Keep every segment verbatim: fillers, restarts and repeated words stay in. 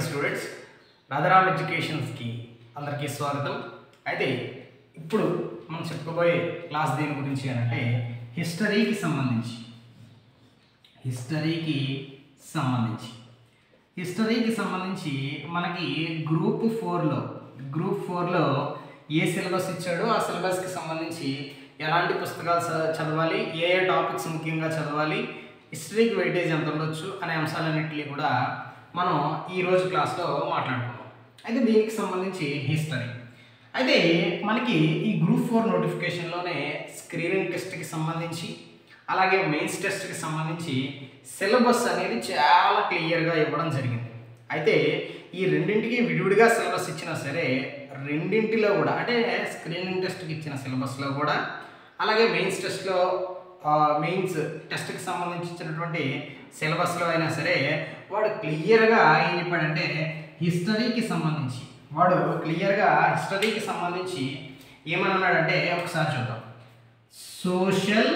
Dear students, రాధారామ్ ఎడ్యుకేషన్స్కి అందరికీ స్వాగతం. అయితే ఇప్పుడు మనం చెప్పుకోబోయే క్లాస్ దేని గురించి అంటే హిస్టరీకి సంబంధించి హిస్టరీకి సంబంధించి హిస్టరీకి సంబంధించి మనకి గ్రూప్ ఫోర్లో గ్రూప్ ఫోర్లో ఏ సిలబస్ ఇచ్చాడో ఆ సిలబస్కి సంబంధించి ఎలాంటి పుస్తకాలు చదవాలి, ఏ ఏ టాపిక్స్ ముఖ్యంగా చదవాలి, హిస్టరీకి వెయిటేజ్ ఎంత ఉండొచ్చు అనే అంశాలన్నింటినీ కూడా మనం ఈరోజు క్లాస్లో మాట్లాడుకున్నాం. అయితే దీనికి సంబంధించి హిస్టరీ అయితే మనకి ఈ గ్రూప్ ఫోర్ నోటిఫికేషన్లోనే స్క్రీనింగ్ టెస్ట్కి సంబంధించి అలాగే మెయిన్స్ టెస్ట్కి సంబంధించి సిలబస్ అనేది చాలా క్లియర్గా ఇవ్వడం జరిగింది. అయితే ఈ రెండింటికి విడివిడిగా సిలబస్ ఇచ్చినా సరే రెండింటిలో కూడా అంటే స్క్రీనింగ్ టెస్ట్కి ఇచ్చిన సిలబస్లో కూడా అలాగే మెయిన్స్ టెస్ట్లో మెయిన్స్ టెస్ట్కి సంబంధించినటువంటి సిలబస్లో అయినా సరే వాడు క్లియర్గా ఏం చెప్పాడంటే హిస్టరీకి సంబంధించి వాడు క్లియర్గా హిస్టరీకి సంబంధించి ఏమని అన్నాడంటే ఒకసారి చూద్దాం. Social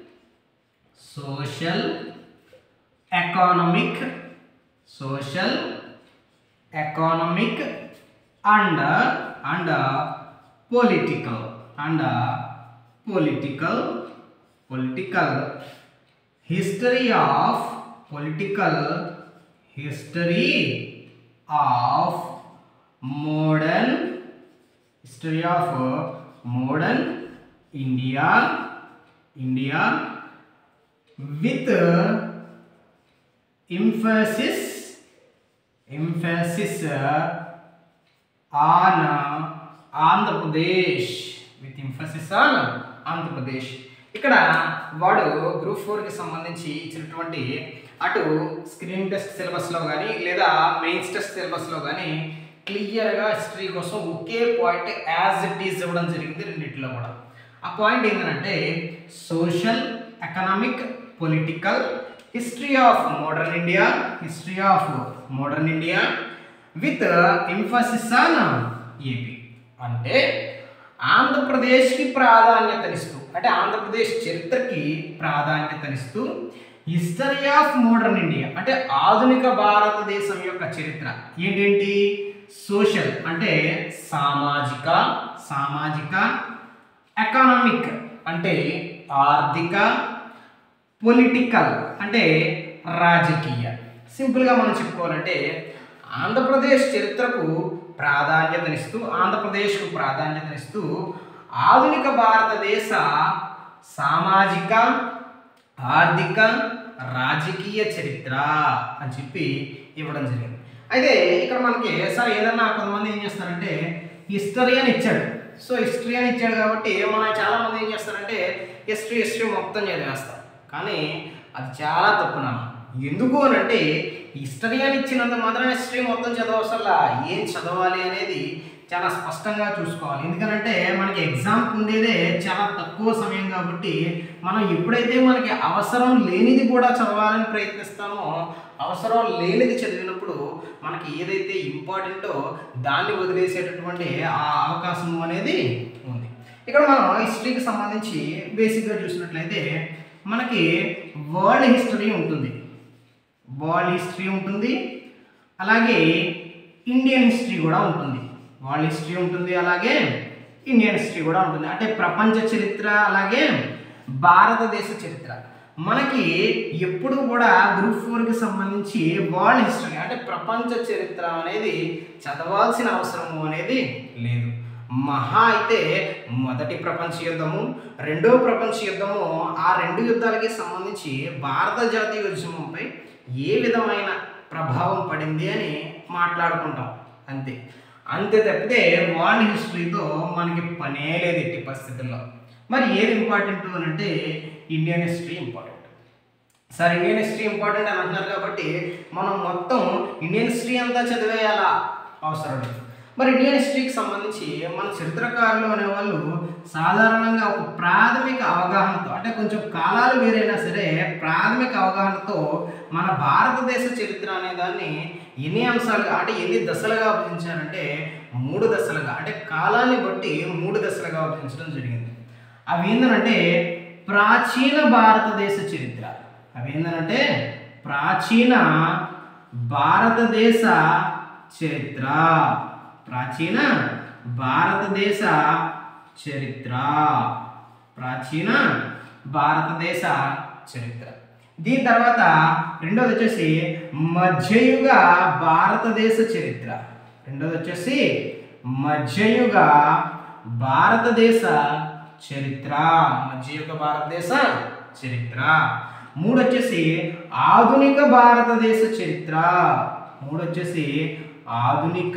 social economic social economic and and political and political political history of political history of modern history of modern India India with emphasis emphasis on Andhra Pradesh with emphasis on Andhra Pradesh. ఇక్కడ వాడు group ఫోర్కి సంబంధించి ఇచ్చినటువంటి అటు screening test సిలబస్లో కానీ లేదా mains test సిలబస్లో కానీ క్లియర్గా హిస్టరీ కోసం ఒకే పాయింట్ యాజ్ ఇట్ ఈజ్ ఇవ్వడం జరిగింది రెండింటిలో కూడా. ఆ పాయింట్ ఏంటంటే social economic political history of modern India history of modern India with emphasis on AP. అంటే ఆంధ్రప్రదేశ్కి ప్రాధాన్యతనిస్తూ అంటే ఆంధ్రప్రదేశ్ చరిత్రకి ప్రాధాన్యతనిస్తూ హిస్టరీ ఆఫ్ మోడర్న్ ఇండియా అంటే ఆధునిక భారతదేశం యొక్క చరిత్ర ఏంటేంటి సోషల్ అంటే సామాజిక సామాజిక ఎకనామిక్ అంటే ఆర్థిక పొలిటికల్ అంటే రాజకీయ. సింపుల్గా మనం చెప్పుకోవాలంటే ఆంధ్రప్రదేశ్ చరిత్రకు ప్రాధాన్యతనిస్తూ ఆంధ్రప్రదేశ్కు ప్రాధాన్యతనిస్తూ ఆధునిక భారతదేశ సామాజిక ఆర్థిక రాజకీయ చరిత్ర అని చెప్పి ఇవ్వడం జరిగింది. అయితే ఇక్కడ మనకి సార్ ఏదన్నా కొంతమంది ఏం చేస్తారంటే హిస్టరీ అని ఇచ్చాడు. సో హిస్టరీ అని ఇచ్చాడు కాబట్టి మన చాలామంది ఏం చేస్తారంటే హిస్టరీ హిస్టరీ మొత్తం చదివేస్తారు. కానీ అది చాలా తప్పు నాన్న. ఎందుకు అని అంటే హిస్టరీ అని ఇచ్చినంత మాత్రం హిస్టరీ మొత్తం చదవసల్లా ఏం చదవాలి అనేది చాలా స్పష్టంగా చూసుకోవాలి. ఎందుకంటే మనకి ఎగ్జామ్ ఉండేదే చాలా తక్కువ సమయం కాబట్టి మనం ఎప్పుడైతే మనకి అవసరం లేనిది కూడా చదవాలని ప్రయత్నిస్తామో అవసరం లేనిది చదివినప్పుడు మనకి ఏదైతే ఇంపార్టెంటో దాన్ని వదిలేసేటటువంటి ఆ అవకాశం అనేది ఉంది. ఇక్కడ మనం హిస్టరీకి సంబంధించి బేసిక్గా చూసినట్లయితే మనకి వరల్డ్ హిస్టరీ ఉంటుంది వరల్డ్ హిస్టరీ ఉంటుంది అలాగే ఇండియన్ హిస్టరీ కూడా ఉంటుంది. వరల్డ్ హిస్టరీ ఉంటుంది అలాగే ఇండియన్ హిస్టరీ కూడా ఉంటుంది. అంటే ప్రపంచ చరిత్ర అలాగే భారతదేశ చరిత్ర. మనకి ఎప్పుడు కూడా గ్రూప్ ఫోర్కి సంబంధించి వరల్డ్ హిస్టరీ అంటే ప్రపంచ చరిత్ర అనేది చదవాల్సిన అవసరము అనేది లేదు. మహా అయితే మొదటి ప్రపంచ యుద్ధము రెండో ప్రపంచ యుద్ధము ఆ రెండు యుద్ధాలకి సంబంధించి భారత జాతీయ ఉద్యమంపై ఏ విధమైన ప్రభావం పడింది అని మాట్లాడుకుంటాం అంతే అంతే తప్పితే వరల్డ్ హిస్టరీతో మనకి పనే లేదు ఎట్టి పరిస్థితుల్లో. మరి ఏది ఇంపార్టెంట్ అని అంటే Indian history important. Sir Indian history important అని అంటున్నారు కాబట్టి మనం మొత్తం ఇండియన్ హిస్టరీ అంతా చదివేయాలా అవసరం లేదు. మరి ఇండియన్ హిస్టరీకి సంబంధించి మన చరిత్రకారులు అనేవాళ్ళు సాధారణంగా ఒక ప్రాథమిక అవగాహనతో అంటే కొంచెం కాలాలు వేరైనా సరే ప్రాథమిక అవగాహనతో మన భారతదేశ చరిత్ర అనే దాన్ని ఎన్ని అంశాలుగా అంటే ఎన్ని దశలుగా విభజించారంటే మూడు దశలుగా అంటే కాలాన్ని బట్టి మూడు దశలుగా విభజించడం జరిగింది. అవి ఏంటంటే ప్రాచీన భారతదేశ చరిత్ర అవి ఏంటంటే ప్రాచీన భారతదేశ చరిత్ర, ప్రాచీన భారతదేశ చరిత్ర, ప్రాచీన భారతదేశ చరిత్ర. దీని తర్వాత రెండోది వచ్చేసి మధ్యయుగ భారతదేశ చరిత్ర. రెండోది వచ్చేసి మధ్యయుగ భారతదేశ చరిత్ర, మధ్యయుగ భారతదేశ చరిత్ర. మూడు వచ్చేసి ఆధునిక భారతదేశ చరిత్ర. మూడు వచ్చేసి ఆధునిక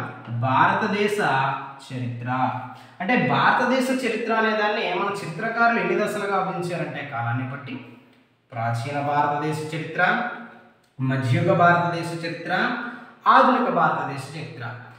భారతదేశ చరిత్ర. అంటే భారతదేశ చరిత్ర అనే దాన్ని మన చిత్రకారులు ఎన్ని దశలుగా విభజించారంటే కాలాన్ని బట్టి ప్రాచీన భారతదేశ చరిత్ర, మధ్యయుగ భారతదేశ చరిత్ర, ఆధునిక భారతదేశ చరిత్ర.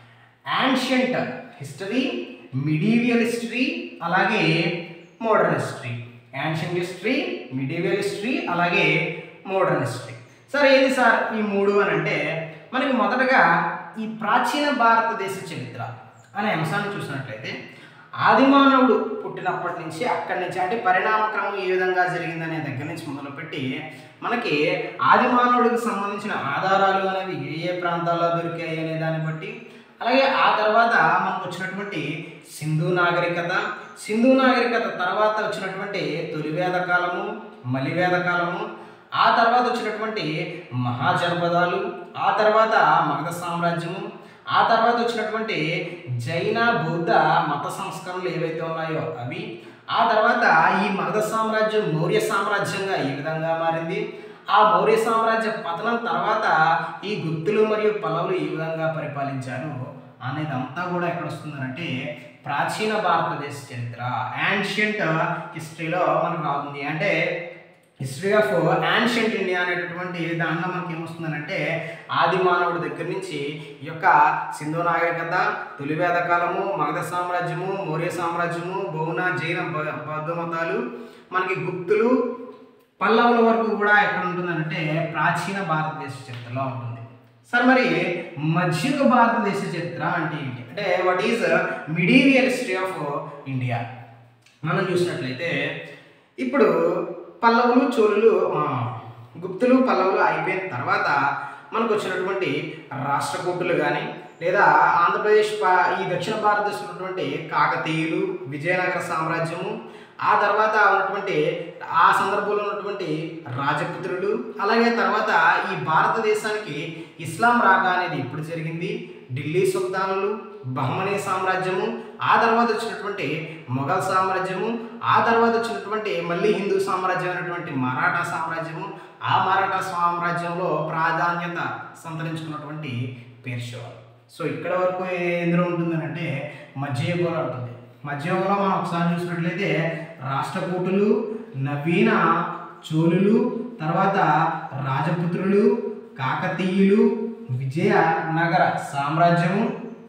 యాన్షియంట్ హిస్టరీ, మిడీవియల్ హిస్టరీ, అలాగే modern history. Ancient history, medieval history, అలాగే మోడర్న్ హిస్టరీ. సార్ ఏది సార్ ఈ మూడు అని అంటే మనకి మొదటగా ఈ ప్రాచీన భారతదేశ చరిత్ర అనే అంశాన్ని చూసినట్లయితే ఆదిమానవుడు పుట్టినప్పటి నుంచి అక్కడి నుంచి అంటే పరిణామక్రమం ఏ విధంగా జరిగిందనే దగ్గర నుంచి మొదలుపెట్టి మనకి ఆదిమానవుడికి సంబంధించిన ఆధారాలు అనేవి ఏ ఏ ప్రాంతాల్లో దొరికాయి అనే దాన్ని బట్టి, అలాగే ఆ తర్వాత మనకు వచ్చినటువంటి సింధు నాగరికత, సింధు నాగరికత తర్వాత వచ్చినటువంటి తొలివేద కాలము, మలివేద కాలము, ఆ తర్వాత వచ్చినటువంటి మహాజనపదాలు, ఆ తర్వాత మగధ సామ్రాజ్యము, ఆ తర్వాత వచ్చినటువంటి జైన బౌద్ధ మత సంస్కరణలు ఏవైతే ఉన్నాయో అవి, ఆ తర్వాత ఈ మగధ సామ్రాజ్యం మౌర్య సామ్రాజ్యంగా ఏ విధంగా మారింది, ఆ మౌర్య సామ్రాజ్య పతనం తర్వాత ఈ గుప్తులు మరియు పల్లవులు ఏ విధంగా పరిపాలించారు అనేది అంతా కూడా ఎక్కడ వస్తుందంటే ప్రాచీన భారతదేశ చరిత్ర, యాన్షియంట్ హిస్టరీలో మనకు రాతుంది. అంటే హిస్టరీ ఆఫ్ యాన్షియంట్ ఇండియా అనేటటువంటి దాంట్లో మనకి ఏమొస్తుందనంటే ఆది మానవుడి దగ్గర నుంచి ఈ యొక్క సింధు నాగరికత, తొలివేద కాలము, మగధ సామ్రాజ్యము, మౌర్య సామ్రాజ్యము, బౌద్ధ జైన బౌద్ధ మతాలు, మనకి గుప్తులు, పల్లవుల వరకు కూడా ఎక్కడ ఉంటుందంటే ప్రాచీన భారతదేశ చరిత్రలో ఉంటుంది. సార్ మరి మధ్యయుగ భారతదేశ చరిత్ర అంటే ఏంటి అంటే what is medieval history of India మనం చూసినట్లయితే ఇప్పుడు పల్లవులు, చోళులు, గుప్తులు, పల్లవులు అయిపోయిన తర్వాత మనకు వచ్చినటువంటి రాష్ట్రకూటులు కానీ లేదా ఆంధ్రప్రదేశ్ ఈ దక్షిణ భారతదేశంలో ఉన్నటువంటి కాకతీయులు, విజయనగర సామ్రాజ్యము, ఆ తర్వాత ఉన్నటువంటి ఆ సందర్భంలో ఉన్నటువంటి రాజపుత్రులు, అలాగే తర్వాత ఈ భారతదేశానికి ఇస్లాం రాక అనేది ఎప్పుడు జరిగింది, ఢిల్లీ సుల్తానులు, బహమనీ సామ్రాజ్యము, ఆ తర్వాత వచ్చినటువంటి మొఘల్ సామ్రాజ్యము, ఆ తర్వాత వచ్చినటువంటి మళ్ళీ హిందూ సామ్రాజ్యం అయినటువంటి మరాఠా సామ్రాజ్యము, ఆ మరాఠా సామ్రాజ్యంలో ప్రాధాన్యత సంతరించుకున్నటువంటి పేర్షవాలు. సో ఇక్కడ వరకు ఎందులో ఉంటుందనంటే మధ్యయుగంలో ఉంటుంది. మధ్యయుగంలో మనం ఒకసారి చూసినట్లయితే రాష్ట్రకూటులు, నవీన చోళులు, తర్వాత రాజపుత్రులు, కాకతీయులు, విజయనగర సామ్రాజ్యము,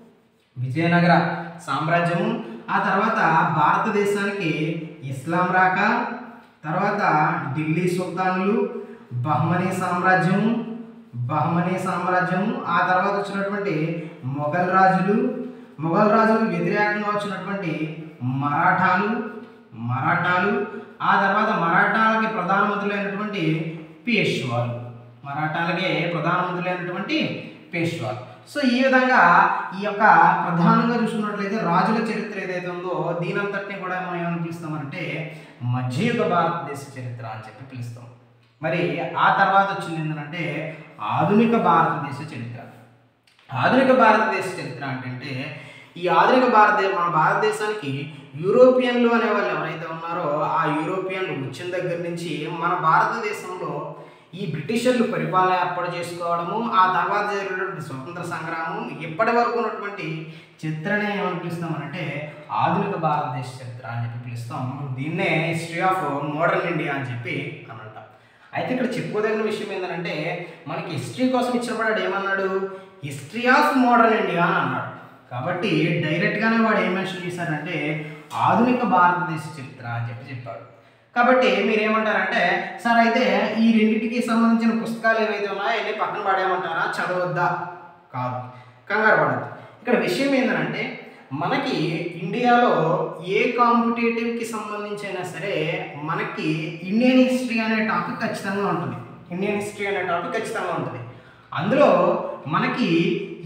విజయనగర సామ్రాజ్యము, ఆ తర్వాత భారతదేశానికి ఇస్లాం రాక, తర్వాత ఢిల్లీ సుల్తానులు, బహమనీ సామ్రాజ్యము, బహమనీ సామ్రాజ్యము, ఆ తర్వాత వచ్చినటువంటి మొఘల్ రాజులు, మొఘల్ రాజులకు వ్యతిరేకంగా వచ్చినటువంటి మరాఠాలు, మరాఠాలు, ఆ తర్వాత మరాఠాలకి ప్రధానమంత్రులైనటువంటి పేష్వాలు, మరాఠాలకే ప్రధానమంత్రులైనటువంటి పేష్వాలు. సో ఈ విధంగా ఈ యొక్క ప్రధానంగా చూసుకున్నట్లయితే రాజుల చరిత్ర ఏదైతే ఉందో దీనంతటిని కూడా మనం ఏమని పిలుస్తామంటే మధ్యయుగ భారతదేశ చరిత్ర అని చెప్పి పిలుస్తాం. మరి ఆ తర్వాత వచ్చింది ఏంటంటే ఆధునిక భారతదేశ చరిత్ర. ఆధునిక భారతదేశ చరిత్ర అంటే ఈ ఆధునిక భారతదేశ మన భారతదేశానికి యూరోపియన్లు అనే వాళ్ళు ఎవరైతే ఉన్నారో ఆ యూరోపియన్లు వచ్చిన దగ్గర నుంచి మన భారతదేశంలో ఈ బ్రిటిషర్లు పరిపాలన ఏర్పాటు చేసుకోవడము, ఆ తర్వాత జరిగినటువంటి స్వతంత్ర సంగ్రామం, ఇప్పటి వరకు ఉన్నటువంటి చరిత్రనే ఏమని పిలుస్తామనంటే ఆధునిక భారతదేశ చరిత్ర అని చెప్పి పిలుస్తాం. దీన్నే హిస్టరీ ఆఫ్ మోడర్న్ ఇండియా అని చెప్పి అని అంటాం. అయితే ఇక్కడ చెప్పుకోదగిన విషయం ఏంటంటే మనకి హిస్టరీ కోసం ఇచ్చినప్పుడు ఏమన్నాడు, హిస్టరీ ఆఫ్ మోడర్న్ ఇండియా అని అన్నాడు. కాబట్టి డైరెక్ట్గానే వాడు ఏం మెన్షన్ చేశారంటే ఆధునిక భారతదేశ చరిత్ర అని చెప్పి చెప్పాడు. కాబట్టి మీరు ఏమంటారంటే సార్ అయితే ఈ రెండింటికి సంబంధించిన పుస్తకాలు ఏవైతే ఉన్నాయో అవన్నీ పక్కన పడేయమంటారా, చదవద్దా? కాదు, కంగారు పడద్దు. ఇక్కడ విషయం ఏంటంటే మనకి ఇండియాలో ఏ కాంపిటేటివ్కి సంబంధించైనా సరే మనకి ఇండియన్ హిస్టరీ అనే టాపిక్ ఖచ్చితంగా ఉంటుంది. ఇండియన్ హిస్టరీ అనే టాపిక్ ఖచ్చితంగా ఉంటుంది. అందులో మనకి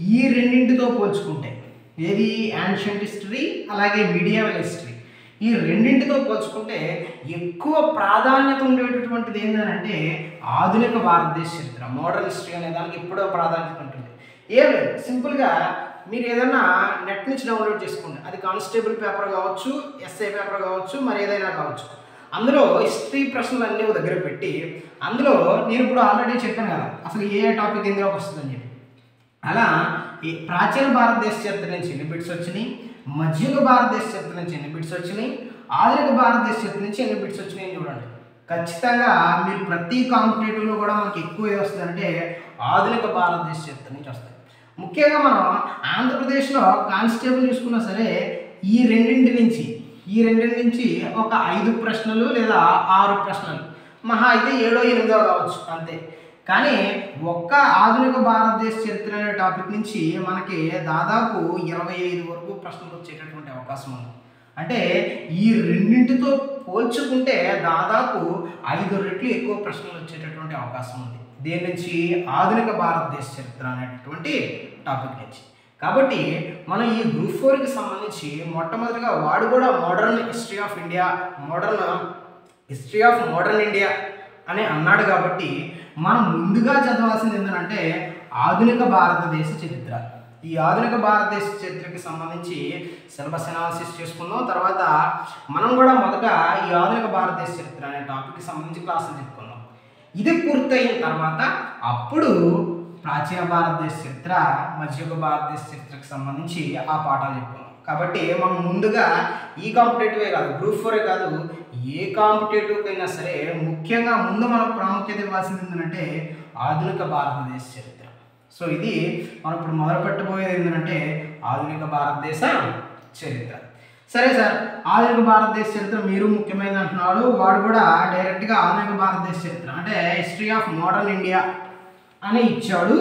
ఈ రెండింటితో పోల్చుకుంటే, ఏది యాన్షియంట్ హిస్టరీ అలాగే మీడియవల్ హిస్టరీ, ఈ రెండింటితో పోల్చుకుంటే ఎక్కువ ప్రాధాన్యత ఉండేటటువంటిది ఏంటంటే ఆధునిక భారతదేశ చరిత్ర, మోడర్న్ హిస్టరీ అనే దానికి ఎప్పుడో ప్రాధాన్యత ఉంటుంది. ఏం లేదు, సింపుల్గా మీరు ఏదైనా నెట్ నుంచి డౌన్లోడ్ చేసుకోండి, అది కానిస్టేబుల్ పేపర్ కావచ్చు, ఎస్ఐ పేపర్ కావచ్చు, మరి ఏదైనా కావచ్చు. అందులో హిస్టరీ ప్రశ్నలు అన్నీ దగ్గర పెట్టి, అందులో నేను ఇప్పుడు ఆల్రెడీ చెప్పాను కదా అసలు ఏ టాపిక్ ఎందులోకి వస్తుందని చెప్పి, అలా ఈ ప్రాచీన భారతదేశ చరిత్ర నుంచి ఎన్ని బిట్స్ వచ్చినాయి, మధ్యయుగ భారతదేశ చరిత్ర నుంచి ఎన్ని బిట్స్ వచ్చినాయి, ఆధునిక భారతదేశ చరిత్ర నుంచి ఎన్ని బిట్స్ వచ్చినాయి చూడండి. ఖచ్చితంగా మీరు ప్రతి కాంపిటేటివ్లో కూడా మనకి ఎక్కువ ఏది వస్తుందంటే ఆధునిక భారతదేశ చరిత్ర నుంచి వస్తాయి. ముఖ్యంగా మనం ఆంధ్రప్రదేశ్లో కానిస్టేబుల్ చూసుకున్నా సరే ఈ రెండింటి నుంచి ఈ రెండింటి నుంచి ఒక ఐదు ప్రశ్నలు లేదా ఆరు ప్రశ్నలు, మహా అయితే ఏడో ఎనిమిదో కావచ్చు అంతే. కానీ ఒక్క ఆధునిక భారతదేశ చరిత్ర అనే టాపిక్ నుంచి మనకి దాదాపు ఇరవై ఐదు వరకు ప్రశ్నలు వచ్చేటటువంటి అవకాశం ఉంది. అంటే ఈ రెండింటితో పోల్చుకుంటే దాదాపు ఐదు రెట్లు ఎక్కువ ప్రశ్నలు వచ్చేటటువంటి అవకాశం ఉంది. దేని నుంచి? ఆధునిక భారతదేశ చరిత్ర అనేటటువంటి టాపిక్ నుంచి. కాబట్టి మనం ఈ గ్రూప్ ఫోర్కి సంబంధించి మొట్టమొదటిగా వాడు కూడా modern history of India, modern history of modern India అని అన్నాడు. కాబట్టి మనం ముందుగా చదవాల్సింది ఏంటంటే ఆధునిక భారతదేశ చరిత్ర. ఈ ఆధునిక భారతదేశ చరిత్రకి సంబంధించి సిలబస్ అనాలిసిస్ చేసుకుందాం. తర్వాత మనం కూడా మొదట ఈ ఆధునిక భారతదేశ చరిత్ర అనే టాపిక్కి సంబంధించి క్లాసులు చెప్పుకుందాం. ఇది పూర్తయిన తర్వాత అప్పుడు ప్రాచీన భారతదేశ చరిత్ర, మధ్యయుగ భారతదేశ చరిత్రకు సంబంధించి ఆ పాఠాలు చెప్పుకుందాం. కాబట్టి మనం ముందుగా ఈ కాంపిటేటివే కాదు, గ్రూప్ ఫోరే కాదు, ఏ కాంపిటేటివ్కి అయినా సరే ముఖ్యంగా ముందు మనం ప్రాముఖ్యత ఇవ్వాల్సింది ఏంటంటే ఆధునిక భారతదేశ చరిత్ర. సో ఇది మనం ఇప్పుడు మొదలు పెట్టబోయేది ఏంటంటే ఆధునిక భారతదేశ చరిత్ర. సరే సార్, ఆధునిక భారతదేశ చరిత్ర మీరు ముఖ్యమైనది అంటున్నాడు, వాడు కూడా డైరెక్ట్గా ఆధునిక భారతదేశ చరిత్ర అంటే హిస్టరీ ఆఫ్ మోడర్న్ ఇండియా అని ఇచ్చాడు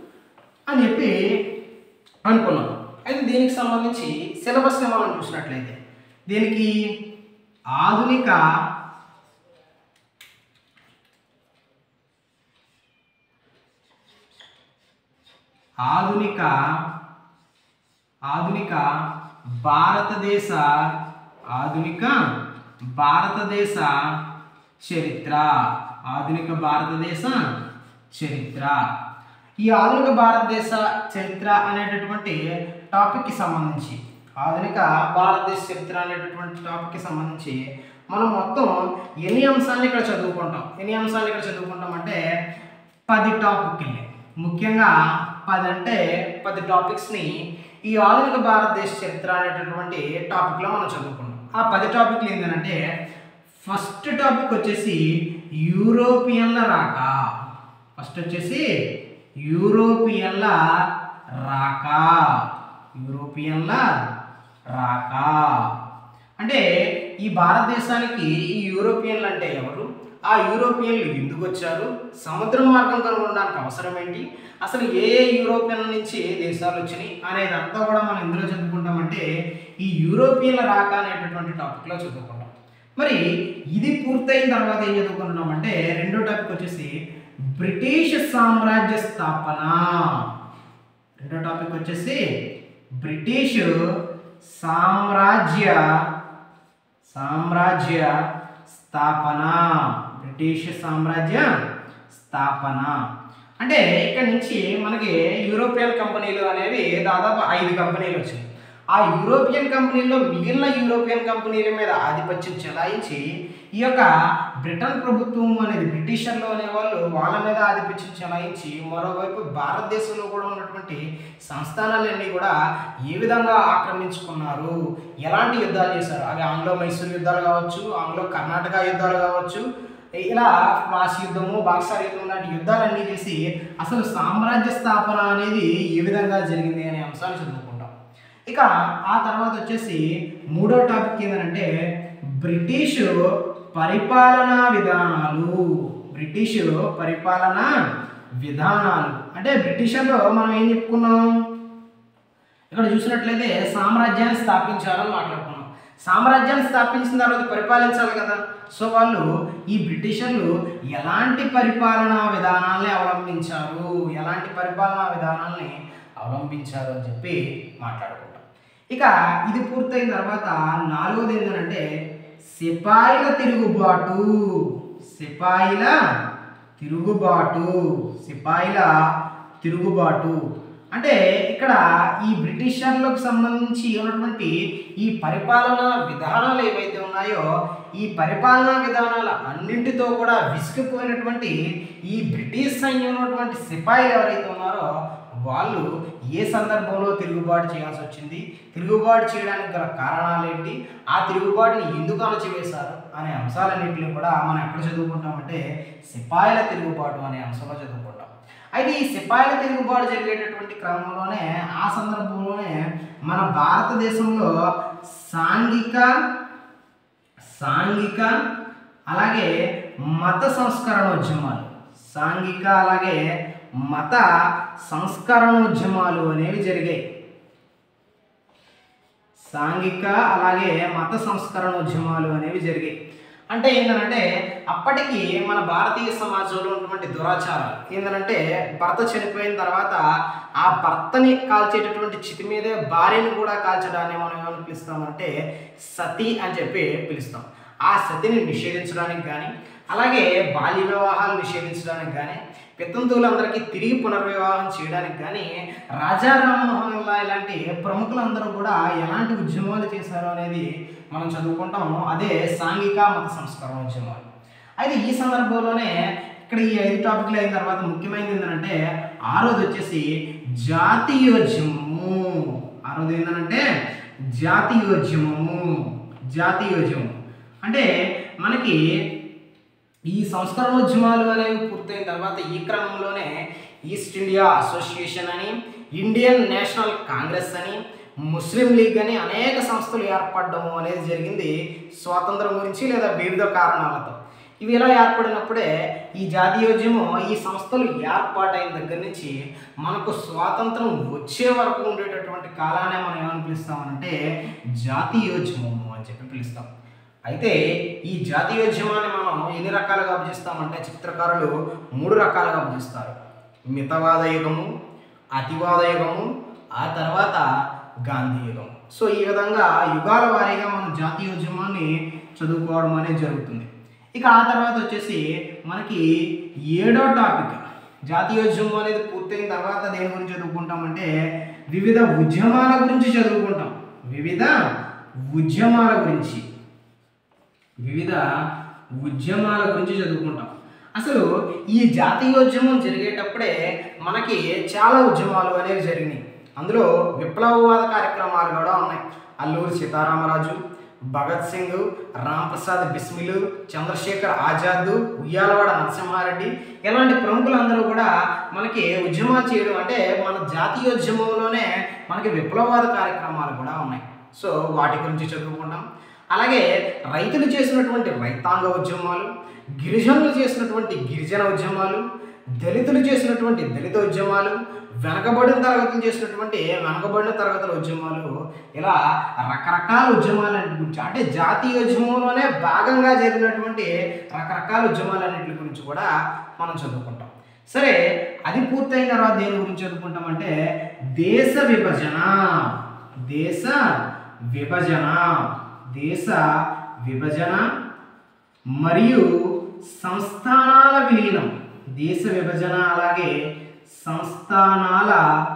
అని చెప్పి అనుకున్నాం. అయితే దీనికి సంబంధించి సిలబస్ని మనం చూసినట్లయితే దీనికి ఆధునిక ఆధునిక ఆధునిక భారతదేశ ఆధునిక భారతదేశ చరిత్ర ఆధునిక భారతదేశ చరిత్ర ఈ ఆధునిక భారతదేశ చరిత్ర అనేటటువంటి టాపిక్కి సంబంధించి ఆధునిక భారతదేశ చరిత్ర అనేటటువంటి టాపిక్కి సంబంధించి మనం మొత్తం ఎన్ని అంశాలను ఇక్కడ చదువుకుంటాం ఎన్ని అంశాలు ఇక్కడ చదువుకుంటాం అంటే పది టాపిక్లు. ముఖ్యంగా పది అంటే పది టాపిక్స్ని ఈ ఆధునిక భారతదేశ చరిత్ర అనేటటువంటి టాపిక్లో మనం చదువుకుంటాం. ఆ పది టాపిక్లు ఏంటంటే ఫస్ట్ టాపిక్ వచ్చేసి యూరోపియన్ల రాక. ఫస్ట్ వచ్చేసి యూరోపియన్ల రాక యూరోపియన్ల రాక అంటే ఈ భారతదేశానికి ఈ యూరోపియన్లు అంటే ఎవరు, ఆ యూరోపియన్లు ఎందుకు వచ్చారు, సముద్ర మార్గం కనుగొనడానికి అవసరం ఏంటి, అసలు ఏ ఏ యూరోపియన్ నుంచి ఏ దేశాలు వచ్చినాయి అనేది అంతా కూడా మనం ఎందులో చదువుకుంటామంటే ఈ యూరోపియన్ల రాక అనేటటువంటి టాపిక్లో చదువుకుంటాం. మరి ఇది పూర్తయిన తర్వాత ఏం చదువుకుంటున్నామంటే రెండో టాపిక్ వచ్చేసి బ్రిటిష్ సామ్రాజ్య స్థాపన. రెండో టాపిక్ వచ్చేసి బ్రిటిష్ సామ్రాజ్య సామ్రాజ్య స్థాపన బ్రిటిష్ సామ్రాజ్య స్థాపన అంటే ఇక్కడ నుంచి మనకి యూరోపియన్ కంపెనీలు అనేవి దాదాపు ఐదు కంపెనీలు వచ్చాయి. ఆ యూరోపియన్ కంపెనీల్లో మిగిలిన యూరోపియన్ కంపెనీల మీద ఆధిపత్యం చెలాయించి ఈ యొక్క బ్రిటన్ ప్రభుత్వం అనేది బ్రిటిషర్లు అనేవాళ్ళు వాళ్ళ మీద ఆధిపత్యం చెలాయించి మరోవైపు భారతదేశంలో కూడా ఉన్నటువంటి సంస్థానాలన్నీ కూడా ఏ విధంగా ఆక్రమించుకున్నారు, ఎలాంటి యుద్ధాలు చేశారు, అవి ఆంగ్లో మైసూర్ యుద్ధాలు కావచ్చు, ఆంగ్లో కర్ణాటక యుద్ధాలు కావచ్చు, ఇలా ఫ్లాస్ యుద్ధము, బాక్సార్ యుద్ధం లాంటి యుద్ధాలన్నీ చేసి అసలు సామ్రాజ్య స్థాపన అనేది ఏ విధంగా జరిగింది అనే అంశాన్ని చదువుకుంటాం. ఇక ఆ తర్వాత వచ్చేసి మూడో టాపిక్ ఏంటంటే బ్రిటిష్ పరిపాలనా విధానాలు. బ్రిటిష్ పరిపాలనా విధానాలు అంటే బ్రిటిషర్లో మనం ఏం చెప్పుకున్నాం, ఇక్కడ చూసినట్లయితే సామ్రాజ్యాన్ని స్థాపించాలని మాట్లాడుకున్నాం. సామ్రాజ్యాన్ని స్థాపించిన తర్వాత పరిపాలించాలి కదా. సో వాళ్ళు ఈ బ్రిటిషర్లు ఎలాంటి పరిపాలనా విధానాల్ని అవలంబించారు, ఎలాంటి పరిపాలనా విధానాల్ని అవలంబించారు అని చెప్పి మాట్లాడుకుంటాం. ఇక ఇది పూర్తయిన తర్వాత నాలుగోది ఏంటంటే సిపాయిల తిరుగుబాటు. సిపాయిల తిరుగుబాటు సిపాయిల తిరుగుబాటు అంటే ఇక్కడ ఈ బ్రిటిషర్లకు సంబంధించి ఉన్నటువంటి ఈ పరిపాలనా విధానాలు ఏవైతే ఉన్నాయో ఈ పరిపాలనా విధానాల అన్నింటితో కూడా విసిగిపోయినటువంటి ఈ బ్రిటిష్ సైన్యం ఉన్నటువంటి సిపాయిలు ఎవరైతే ఉన్నారో వాళ్ళు ఏ సందర్భంలో తిరుగుబాటు చేయాల్సి వచ్చింది, తిరుగుబాటు చేయడానికి గల కారణాలు ఏంటి, ఆ తిరుగుబాటుని ఎందుకు అణచివేశారు అనే అంశాలన్నింటినీ కూడా మనం ఎక్కడ చదువుకుంటామంటే సిపాయిల తిరుగుబాటు అనే అంశంలో చదువుకుంటాం. అయితే ఈ సిపాయిల తిరుగుబాటు జరిగేటటువంటి క్రమంలోనే ఆ సందర్భంలోనే మన భారతదేశంలో సాంఘిక సాంఘిక అలాగే మత సంస్కరణోద్యమాలు సాంఘిక అలాగే మత సంస్కరణోద్యమాలు అనేవి జరిగాయి. సాంఘిక అలాగే మత సంస్కరణోద్యమాలు అనేవి జరిగాయి. అంటే ఏంటంటే అప్పటికి మన భారతీయ సమాజంలో ఉన్నటువంటి దురాచారాలు ఏంటంటే భర్త చనిపోయిన తర్వాత ఆ భర్తని కాల్చేటటువంటి చితి మీదే భార్యను కూడా కాల్చడాన్ని మనం ఏమని పిలుస్తామంటే సతి అని చెప్పి పిలుస్తాం. ఆ సతిని నిషేధించడానికి కానీ అలాగే బాల్య వివాహాలు నిషేధించడానికి కానీ వితంతువులందరికీ తిరిగి పునర్వివాహం చేయడానికి కానీ రాజా రామ్మోహన్ రాయ్ ఇలాంటి ప్రముఖులందరూ కూడా ఎలాంటి ఉద్యమాలు చేశారు అనేది మనం చదువుకుంటాము. అదే సాంఘిక మత సంస్కరణ ఉద్యమాలు. అయితే ఈ సందర్భంలోనే ఇక్కడ ఈ ఐదు టాపిక్లు అయిన తర్వాత ముఖ్యమైనది ఏంటంటే ఆరోది వచ్చేసి జాతీయోద్యమము. ఆరోది ఏంటంటే జాతీయోద్యమము జాతీయోద్యమం అంటే మనకి ఈ సంస్కరణోద్యమాలు అనేవి పూర్తయిన తర్వాత ఈ క్రమంలోనే ఈస్ట్ ఇండియా అసోసియేషన్ అని, ఇండియన్ నేషనల్ కాంగ్రెస్ అని, ముస్లిం లీగ్ అని అనేక సంస్థలు ఏర్పడడం అనేది జరిగింది స్వాతంత్రం గురించి లేదా వివిధ కారణాలతో. ఇవి ఇలా ఏర్పడినప్పుడే ఈ జాతీయోద్యమం ఈ సంస్థలు ఏర్పాటైన దగ్గర నుంచి మనకు స్వాతంత్రం వచ్చే వరకు ఉండేటటువంటి కాలాన్ని మనం ఏమని పిలుస్తామంటే జాతీయోద్యమము అని చెప్పి పిలుస్తాం. అయితే ఈ జాతీయోద్యమాన్ని మనం ఎన్ని రకాలుగా విభజిస్తామంటే చిత్రకారులు మూడు రకాలుగా విభజిస్తారు. మితవాద యుగము, అతివాద యుగము, ఆ తర్వాత గాంధీ యుగం. సో ఈ విధంగా యుగాల వారీగా మనం జాతీయోద్యమాన్ని చదువుకోవడం అనేది జరుగుతుంది. ఇక ఆ తర్వాత వచ్చేసి మనకి ఏడో టాపిక్ జాతీయోద్యమం అనేది పూర్తయిన తర్వాత దేని గురించి చదువుకుంటామంటే వివిధ ఉద్యమాల గురించి చదువుకుంటాం. వివిధ ఉద్యమాల గురించి వివిధ ఉద్యమాల గురించి చదువుకుంటాం. అసలు ఈ జాతీయోద్యమం జరిగేటప్పుడే మనకి చాలా ఉద్యమాలు అనేవి జరిగినాయి. అందులో విప్లవవాద కార్యక్రమాలు కూడా ఉన్నాయి. అల్లూరి సీతారామరాజు, భగత్ సింగ్, రాంప్రసాద్ బిస్మిల్, చంద్రశేఖర్ ఆజాద్, ఉయ్యాలవాడ నరసింహారెడ్డి ఇలాంటి ప్రముఖులందరూ కూడా మనకి ఉద్యమాలు చేయడం అంటే మన జాతీయోద్యమంలోనే మనకి విప్లవవాద కార్యక్రమాలు కూడా ఉన్నాయి. సో వాటి గురించి చదువుకుంటాం. అలాగే రైతులు చేసినటువంటి రైతాంగ ఉద్యమాలు, గిరిజనులు చేసినటువంటి గిరిజన ఉద్యమాలు, దళితులు చేసినటువంటి దళిత ఉద్యమాలు, వెనకబడిన తరగతులు చేసినటువంటి వెనకబడిన తరగతుల ఉద్యమాలు, ఇలా రకరకాల ఉద్యమాలన్నిటి గురించి అంటే జాతీయోద్యమంలోనే భాగంగా జరిగినటువంటి రకరకాల ఉద్యమాలన్నింటి గురించి కూడా మనం చదువుకుంటాం. సరే, అది పూర్తయిన తర్వాత దేని గురించి చదువుకుంటామంటే దేశ విభజన దేశ విభజన దేశ విభజన మరియు సంస్థానాల విలీనం. దేశ విభజన అలాగే సంస్థానాల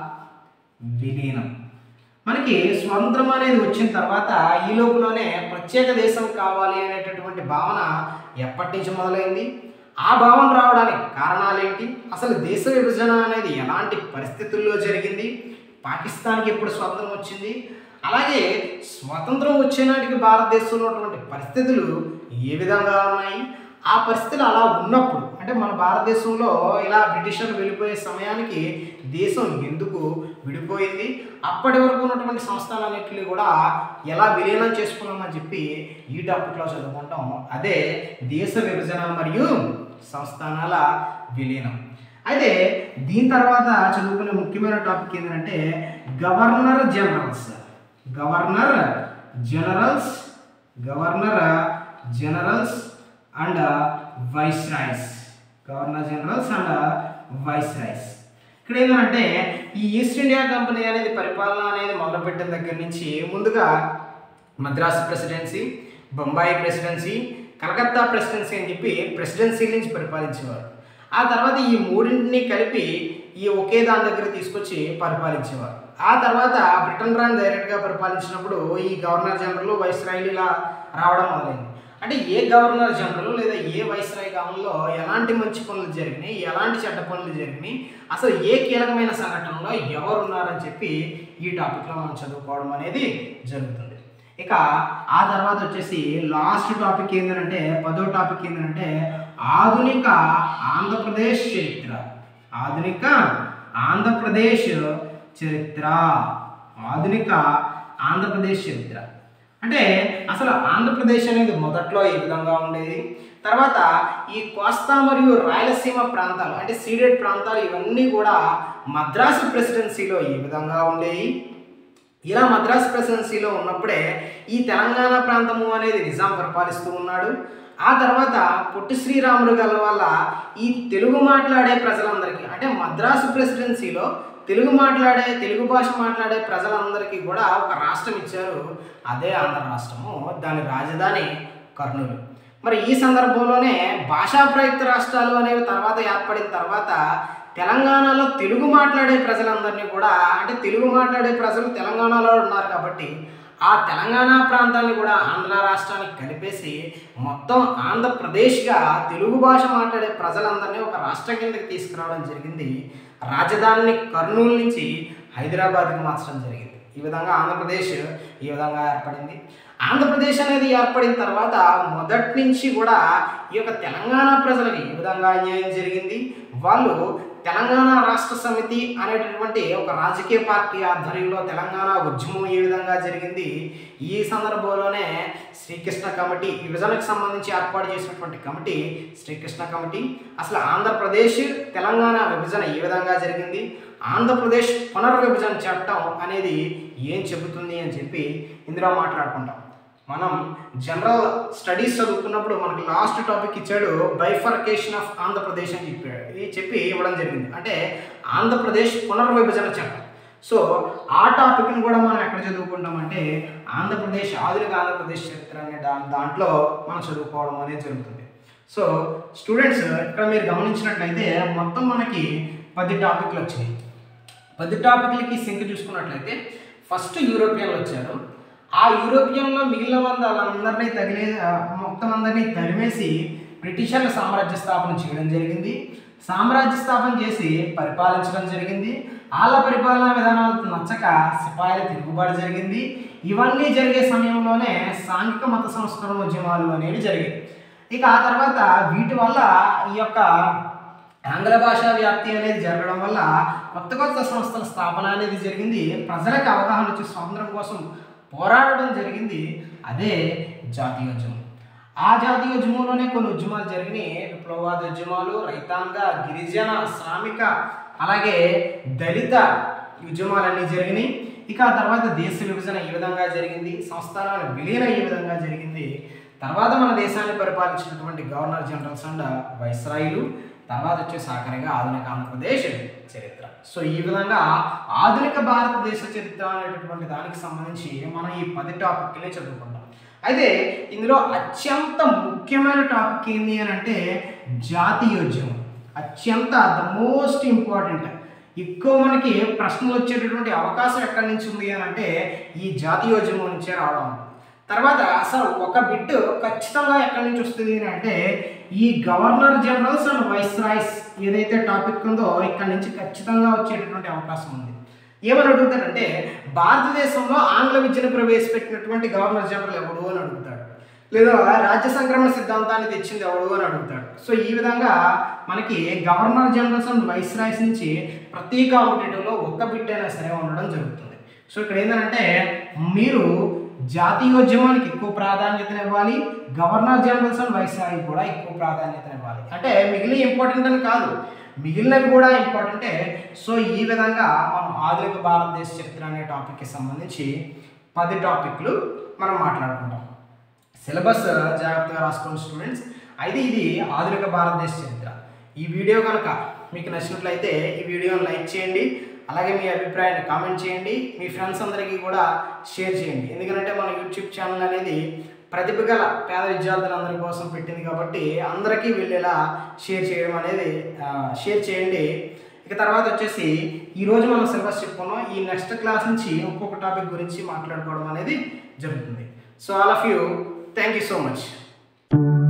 విలీనం. మనకి స్వతంత్రం అనేది వచ్చిన తర్వాత ఈ లోపులోనే ప్రత్యేక దేశం కావాలి అనేటటువంటి భావన ఎప్పటి నుంచి మొదలైంది, ఆ భావన రావడానికి కారణాలు ఏంటి, అసలు దేశ విభజన అనేది ఎలాంటి పరిస్థితుల్లో జరిగింది, పాకిస్తాన్కి ఎప్పుడు స్వతంత్రం వచ్చింది, అలాగే స్వతంత్రం వచ్చే నాటికి భారతదేశంలో ఉన్నటువంటి పరిస్థితులు ఏ విధంగా ఉన్నాయి, ఆ పరిస్థితులు అలా ఉన్నప్పుడు అంటే మన భారతదేశంలో ఇలా బ్రిటిషర్లు వెళ్ళిపోయే సమయానికి దేశం ఎందుకు విడిపోయింది, అప్పటి వరకు ఉన్నటువంటి సంస్థలన్నింటినీ కూడా ఎలా విలీనం చేసుకున్నామని చెప్పి ఈ టాపిక్లో చదువుకుంటాం. అదే దేశ విభజన మరియు సంస్థానాల విలీనం. అయితే దీని తర్వాత చదువుకునే ముఖ్యమైన టాపిక్ ఏంటంటే governor generals governor generals governor generals and viceroys governor generals and viceroys ఇక్కడ ఏంటంటే ఈ ఈస్ట్ ఇండియా కంపెనీ అనేది పరిపాలన అనేది మొదలుపెట్టిన దగ్గర నుంచి ముందుగా Madras presidency, Bombay presidency, Calcutta presidency అని చెప్పి ప్రెసిడెన్సీ నుంచి పరిపాలించేవారు. ఆ తర్వాత ఈ మూడింటిని కలిపి ఈ ఒకే దాని దగ్గర తీసుకొచ్చి పరిపాలించేవారు. ఆ తర్వాత బ్రిటన్ రాని డైరెక్ట్గా పరిపాలించినప్పుడు ఈ గవర్నర్ జనరల్ వైస్రాయ్లు ఇలా రావడం మొదలైంది. అంటే ఏ గవర్నర్ జనరల్ లేదా ఏ వైస్రాయ్ కాలంలో ఎలాంటి మంచి పనులు జరిగినాయి, ఎలాంటి చెడ్డ పనులు జరిగినాయి, అసలు ఏ కీలకమైన సంఘటనలో ఎవరు ఉన్నారని చెప్పి ఈ టాపిక్లో మనం చదువుకోవడం అనేది జరుగుతుంది. ఇక ఆ తర్వాత వచ్చేసి లాస్ట్ టాపిక్ ఏంటంటే పదో టాపిక్ ఏంటంటే ఆధునిక ఆంధ్రప్రదేశ్ చరిత్ర. ఆధునిక ఆంధ్రప్రదేశ్ చరిత్ర ఆధునిక ఆంధ్రప్రదేశ్ చరిత్ర అంటే అసలు ఆంధ్రప్రదేశ్ అనేది మొదట్లో ఈ విధంగా ఉండేది. తర్వాత ఈ కోస్తా మరియు రాయలసీమ ప్రాంతాలు అంటే సీడెడ్ ప్రాంతాలు ఇవన్నీ కూడా మద్రాసు ప్రెసిడెన్సీలో ఈ విధంగా ఉండేవి. ఇలా మద్రాసు ప్రెసిడెన్సీలో ఉన్నప్పుడే ఈ తెలంగాణ ప్రాంతము అనేది నిజాం పరిపాలిస్తూ ఉన్నాడు. ఆ తర్వాత పొట్టి శ్రీరాములు గల వల్ల ఈ తెలుగు మాట్లాడే ప్రజలందరికీ అంటే మద్రాసు ప్రెసిడెన్సీలో తెలుగు మాట్లాడే తెలుగు భాష మాట్లాడే ప్రజలందరికీ కూడా ఒక రాష్ట్రం ఇచ్చారు. అదే ఆంధ్ర రాష్ట్రము. దాని రాజధాని కర్నూలు. మరి ఈ సందర్భంలోనే భాషా ప్రయుక్త రాష్ట్రాలు అనేవి తర్వాత ఏర్పడిన తర్వాత తెలంగాణలో తెలుగు మాట్లాడే ప్రజలందరినీ కూడా అంటే తెలుగు మాట్లాడే ప్రజలు తెలంగాణలో ఉన్నారు కాబట్టి ఆ తెలంగాణ ప్రాంతాన్ని కూడా ఆంధ్ర రాష్ట్రానికి కలిపేసి మొత్తం ఆంధ్రప్రదేశ్గా తెలుగు భాష మాట్లాడే ప్రజలందరినీ ఒక రాష్ట్రం కిందకి తీసుకురావడం జరిగింది. రాజధానిని కర్నూలు నుంచి హైదరాబాద్కి మార్చడం జరిగింది. ఈ విధంగా ఆంధ్రప్రదేశ్ ఈ విధంగా ఏర్పడింది. ఆంధ్రప్రదేశ్ అనేది ఏర్పడిన తర్వాత మొదటి నుంచి కూడా ఈ యొక్క తెలంగాణ ప్రజలకి ఈ విధంగా అన్యాయం జరిగింది. వాళ్ళు తెలంగాణ రాష్ట్ర సమితి అనేటటువంటి ఒక రాజకీయ పార్టీ ఆధ్వర్యంలో తెలంగాణ ఉద్యమం ఏ విధంగా జరిగింది. ఈ సందర్భంలోనే శ్రీకృష్ణ కమిటీ విభజనకు సంబంధించి ఏర్పాటు చేసినటువంటి కమిటీ శ్రీకృష్ణ కమిటీ అసలు ఆంధ్రప్రదేశ్ తెలంగాణ విభజన ఏ విధంగా జరిగింది, ఆంధ్రప్రదేశ్ పునర్విభజన చట్టం అనేది ఏం చెబుతుంది అని చెప్పి ఇందులో మాట్లాడుకుంటాం. మనం జనరల్ స్టడీస్ చదువుకున్నప్పుడు మనకి లాస్ట్ టాపిక్ ఇచ్చాడు బైఫర్కేషన్ ఆఫ్ ఆంధ్రప్రదేశ్ అని చెప్పాడు. ఇది చెప్పి ఇవ్వడం జరిగింది. అంటే ఆంధ్రప్రదేశ్ పునర్విభజన చట్టం. సో ఆ టాపిక్ని కూడా మనం ఎక్కడ చదువుకుంటామంటే ఆంధ్రప్రదేశ్ ఆధునిక ఆంధ్రప్రదేశ్ చరిత్ర అనే దా దాంట్లో మనం చదువుకోవడం అనేది జరుగుతుంది. సో స్టూడెంట్స్ ఇక్కడ మీరు గమనించినట్లయితే మొత్తం మనకి పది టాపిక్లు వచ్చినాయి. పది టాపిక్లకి సింక్ చూసుకున్నట్లయితే ఫస్ట్ యూరోపియన్లు వచ్చారు. ఆ యూరోపియన్లో మిగిలిన వాళ్ళందరినీ తగిలే మొత్తం అందరినీ తరిమేసి బ్రిటిషర్ల సామ్రాజ్య స్థాపన చేయడం జరిగింది. సామ్రాజ్య స్థాపన చేసి పరిపాలించడం జరిగింది. వాళ్ళ పరిపాలనా విధానాలకు నచ్చక సిపాయిల తిరుగుబాటు జరిగింది. ఇవన్నీ జరిగే సమయంలోనే సాంఘిక మత సంస్కరణ ఉద్యమాలు అనేవి జరిగాయి. ఇక ఆ తర్వాత వీటి వల్ల ఈ యొక్క ఆంగ్ల భాషా వ్యాప్తి అనేది జరగడం వల్ల కొత్త కొత్త సంస్థల స్థాపన అనేది జరిగింది. ప్రజలకు అవగాహన వచ్చి స్వాతంత్రం కోసం పోరాడడం జరిగింది. అదే జాతీయోద్యమం. ఆ జాతీయోద్యమంలోనే కొన్ని ఉద్యమాలు జరిగినాయి. విప్లవాద ఉద్యమాలు, రైతాంగ, గిరిజన, శ్రామిక అలాగే దళిత ఉద్యమాలన్నీ జరిగినాయి. ఇక ఆ తర్వాత దేశ విభజన ఈ విధంగా జరిగింది. సంస్థానాల విలీనం ఈ విధంగా జరిగింది. తర్వాత మన దేశాన్ని పరిపాలించినటువంటి గవర్నర్ జనరల్స్ అండ్ వైస్రాయ్లు, తర్వాత వచ్చేసి ఆఖరిగా ఆధునిక ఆంధ్రప్రదేశ్ చరిత్ర. సో ఈ విధంగా ఆధునిక భారతదేశ చరిత్ర అనేటటువంటి దానికి సంబంధించి మనం ఈ పది టాపిక్లే చదువుకుంటాం. అయితే ఇందులో అత్యంత ముఖ్యమైన టాపిక్ ఏంటి అని అంటే జాతీయోద్యమం. అత్యంత ద మోస్ట్ ఇంపార్టెంట్. ఎక్కువ మనకి ప్రశ్నలు వచ్చేటటువంటి అవకాశం ఎక్కడి నుంచి ఉంది అని అంటే ఈ జాతీయోద్యమం నుంచే రావడం. తర్వాత అసలు ఒక బిట్ ఖచ్చితంగా ఎక్కడి నుంచి వస్తుంది అని అంటే ఈ గవర్నర్ జనరల్స్ అండ్ వైస్రాయ్స్ ఏదైతే టాపిక్ ఉందో ఇక్కడ నుంచి ఖచ్చితంగా వచ్చేటటువంటి అవకాశం ఉంది. ఏమని అడుగుతాడంటే భారతదేశంలో ఆంగ్ల విద్యను ప్రవేశపెట్టినటువంటి గవర్నర్ జనరల్ ఎవడు అని అడుగుతాడు, లేదా రాజ్య సంక్రమణ సిద్ధాంతాన్ని తెచ్చింది ఎవడు అని అడుగుతాడు. సో ఈ విధంగా మనకి గవర్నర్ జనరల్స్ అండ్ వైస్రాయ్స్ నుంచి ప్రతి కాంపిటేటివ్లో ఒక్క బిట్ అయినా సరే ఉండడం జరుగుతుంది. సో ఇక్కడ ఏంటంటే మీరు జాతీయోద్యమానికి ఎక్కువ ప్రాధాన్యతనివ్వాలి, గవర్నర్ జనరల్స్ అండ్ వైస్రాయ్ కూడా ఎక్కువ ప్రాధాన్యతనివ్వాలి. అంటే మిగిలిన ఇంపార్టెంట్ అని కాదు, మిగిలినవి కూడా ఇంపార్టెంటే. సో ఈ విధంగా మనం ఆధునిక భారతదేశ చరిత్ర అనే టాపిక్కి సంబంధించి పది టాపిక్లు మనం మాట్లాడుకుంటాం. సిలబస్ జాగ్రత్తగా రాసుకోండి స్టూడెంట్స్. అయితే ఇది ఆధునిక భారతదేశ చరిత్ర. ఈ వీడియో కనుక మీకు నచ్చినట్లయితే ఈ వీడియోని లైక్ చేయండి, అలాగే మీ అభిప్రాయాన్ని కామెంట్ చేయండి, మీ ఫ్రెండ్స్ అందరికీ కూడా షేర్ చేయండి. ఎందుకంటే మన యూట్యూబ్ ఛానల్ అనేది ప్రతిభ గల పేద విద్యార్థులందరి కోసం పెట్టింది కాబట్టి అందరికీ వెళ్ళేలా షేర్ చేయడం అనేది షేర్ చేయండి. ఇక తర్వాత వచ్చేసి ఈరోజు మనం సిలబస్ చెప్పుకున్నాం. ఈ నెక్స్ట్ క్లాస్ నుంచి ఇంకొక టాపిక్ గురించి మాట్లాడుకోవడం అనేది జరుగుతుంది. So all of you, thank you so much.